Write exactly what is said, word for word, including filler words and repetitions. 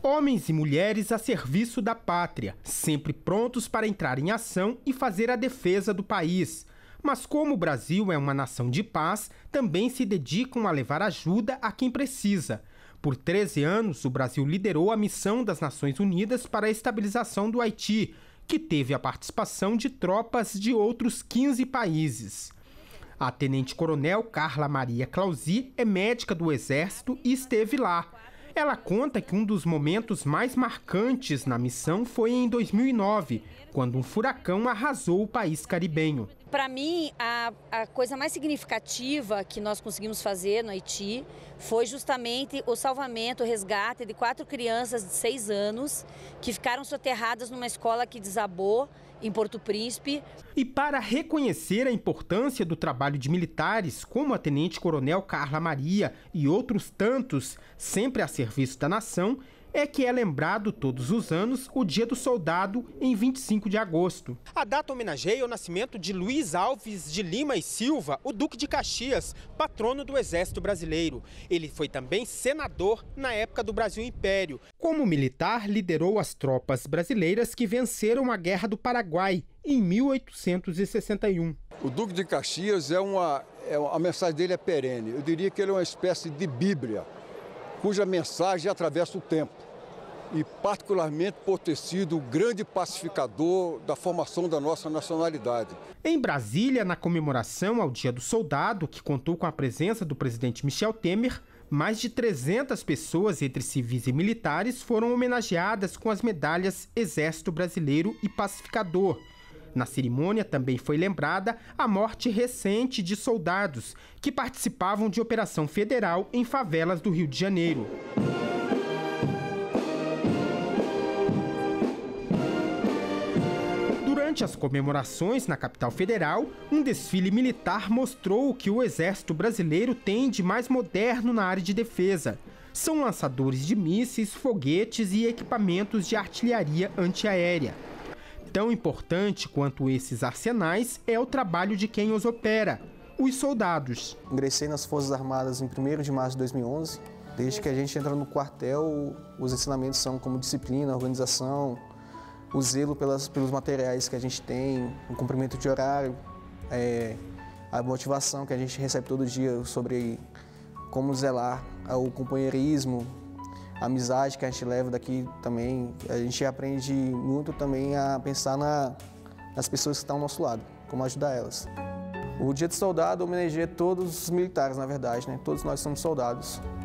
Homens e mulheres a serviço da pátria, sempre prontos para entrar em ação e fazer a defesa do país. Mas como o Brasil é uma nação de paz, também se dedicam a levar ajuda a quem precisa. Por treze anos, o Brasil liderou a missão das Nações Unidas para a estabilização do Haiti, que teve a participação de tropas de outros quinze países. A tenente-coronel Carla Maria Clausi é médica do Exército e esteve lá. Ela conta que um dos momentos mais marcantes na missão foi em dois mil e nove, quando um furacão arrasou o país caribenho. Para mim, a, a coisa mais significativa que nós conseguimos fazer no Haiti foi justamente o salvamento, o resgate de quatro crianças de seis anos que ficaram soterradas numa escola que desabou em Porto Príncipe. E para reconhecer a importância do trabalho de militares como a tenente-coronel Carla Maria e outros tantos, sempre a serviço da nação, é que é lembrado todos os anos o Dia do Soldado, em vinte e cinco de agosto. A data homenageia o nascimento de Luiz Alves de Lima e Silva, o Duque de Caxias, patrono do Exército Brasileiro. Ele foi também senador na época do Brasil Império. Como militar, liderou as tropas brasileiras que venceram a Guerra do Paraguai, em mil oitocentos e sessenta e um. O Duque de Caxias, é uma, é uma, a mensagem dele é perene. Eu diria que ele é uma espécie de Bíblia, cuja mensagem atravessa o tempo, e particularmente por ter sido o grande pacificador da formação da nossa nacionalidade. Em Brasília, na comemoração ao Dia do Soldado, que contou com a presença do presidente Michel Temer, mais de trezentas pessoas, entre civis e militares, foram homenageadas com as medalhas Exército Brasileiro e Pacificador. Na cerimônia também foi lembrada a morte recente de soldados que participavam de operação federal em favelas do Rio de Janeiro. Durante as comemorações na capital federal, um desfile militar mostrou o que o Exército Brasileiro tem de mais moderno na área de defesa. São lançadores de mísseis, foguetes e equipamentos de artilharia antiaérea. Tão importante quanto esses arsenais é o trabalho de quem os opera, os soldados. Ingressei nas Forças Armadas em primeiro de março de dois mil e onze. Desde que a gente entra no quartel, os ensinamentos são como disciplina, organização, o zelo pelas, pelos materiais que a gente tem, o cumprimento de horário, é, a motivação que a gente recebe todo dia sobre como zelar, o companheirismo, a amizade que a gente leva daqui também. A gente aprende muito também a pensar na, nas pessoas que estão ao nosso lado, como ajudar elas. O Dia do Soldado homenageia todos os militares, na verdade, né? Todos nós somos soldados.